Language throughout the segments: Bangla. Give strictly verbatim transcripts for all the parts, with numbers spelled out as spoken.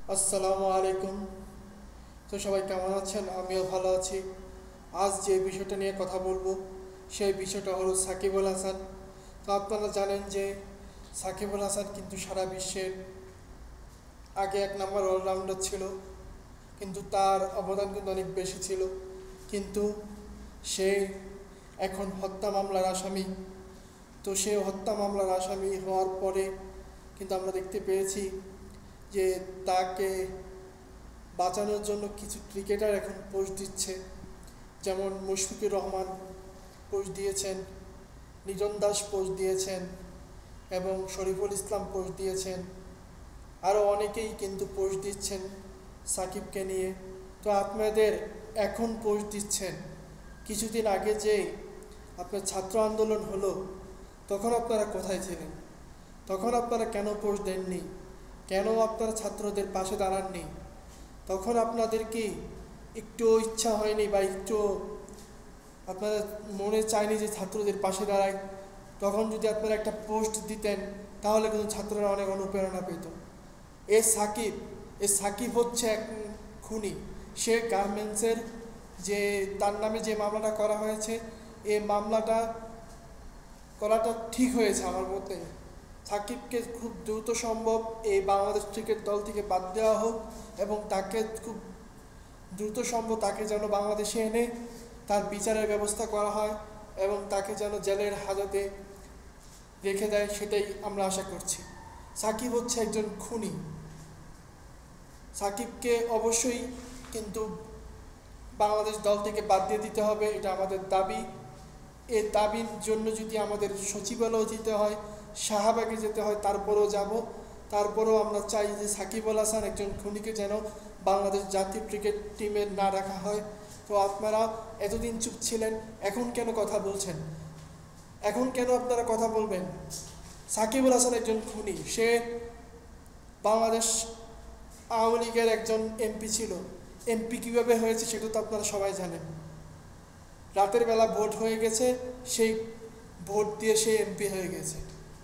আসসালামু আলাইকুম। তো সবাই কেমন আছেন? আমিও ভালো আছি। আজ যে বিষয়টা নিয়ে কথা বলবো সেই বিষয়টা হলো সাকিব আল হাসান। তো আপনারা জানেন যে সাকিব আল হাসান কিন্তু সারা বিশ্বের আগে এক নম্বর অলরাউন্ডার ছিল, কিন্তু তার অবদান কিন্তু অনেক বেশি ছিল। কিন্তু সে এখন হত্যা মামলার আসামি। তো সে হত্যা মামলার আসামি হওয়ার পরে কিন্তু আমরা দেখতে পেয়েছি যে তাকে বাঁচানোর জন্য কিছু ক্রিকেটার এখন পোস্ট দিচ্ছে, যেমন মুশফিকুর রহমান পোস্ট দিয়েছেন, লিটন দাস পোস্ট দিয়েছেন এবং শরীফুল ইসলাম পোস্ট দিয়েছেন। আরও অনেকেই কিন্তু পোস্ট দিচ্ছেন সাকিবকে নিয়ে। তো আপনাদের এখন পোস্ট দিচ্ছেন, কিছুদিন আগে যে আপনার ছাত্র আন্দোলন হলো তখন আপনারা কোথায় ছিলেন? তখন আপনারা কেন পোস্ট দেননি? কেন আপনারা ছাত্রদের পাশে দাঁড়াননি? তখন আপনাদের কি একটু ইচ্ছা হয়নি বা একটু আপনারা মনে চায়নি যে ছাত্রদের পাশে দাঁড়ায়? তখন যদি আপনারা একটা পোস্ট দিতেন তাহলে কিন্তু ছাত্ররা অনেক অনুপ্রেরণা পেত। এ সাকিব এ সাকিব হচ্ছে এক খুনি। সে গার্মেন্টসের যে তার নামে যে মামলাটা করা হয়েছে, এই মামলাটা করাটা ঠিক হয়েছে আমার মতে। সাকিবকে খুব দ্রুত সম্ভব এই বাংলাদেশ ক্রিকেট দল থেকে বাদ দেওয়া হোক এবং তাকে খুব দ্রুত সম্ভব তাকে যেন বাংলাদেশে এনে তার বিচারের ব্যবস্থা করা হয় এবং তাকে যেন জেলের হাজতে রেখে দেয়, সেটাই আমরা আশা করছি। সাকিব হচ্ছে একজন খুনি। সাকিবকে অবশ্যই কিন্তু বাংলাদেশ দল থেকে বাদ দিয়ে দিতে হবে, এটা আমাদের দাবি। এই দাবির জন্য যদি আমাদের সচিবালয় যেতে হয়, শাহবাগে যেতে হয়, তারপরেও যাব। তারপরেও আমরা চাই যে সাকিব আল হাসান একজন খুনিকে যেন বাংলাদেশ জাতীয় ক্রিকেট টিমের না রাখা হয়। তো আপনারা এতদিন চুপ ছিলেন, এখন কেন কথা বলছেন? এখন কেন আপনারা কথা বলবেন? সাকিব আল হাসান একজন খুনি। সে বাংলাদেশ আওয়ামী লীগের একজন এমপি ছিল। এমপি কীভাবে হয়েছে সেটা তো আপনারা সবাই জানেন। রাতের বেলা ভোট হয়ে গেছে, সেই ভোট দিয়ে সে এমপি হয়ে গেছে।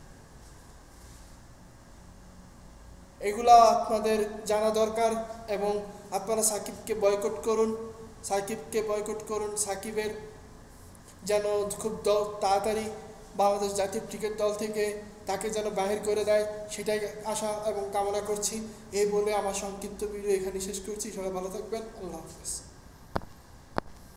এগুলা আপনাদের জানা দরকার এবং আপনারা সাকিবকে বয়কট করুন। সাকিবকে বয়কট করুন। সাকিবের যেন খুব তাড়াতাড়ি বাংলাদেশ জাতীয় ক্রিকেট দল থেকে তাকে যেন বাহির করে দেয়, সেটাই আশা এবং কামনা করছি। এই বলে আমার সংক্ষিপ্ত ভিডিও এখানে শেষ করছি। সবাই ভালো থাকবেন। আল্লাহ হাফেজ।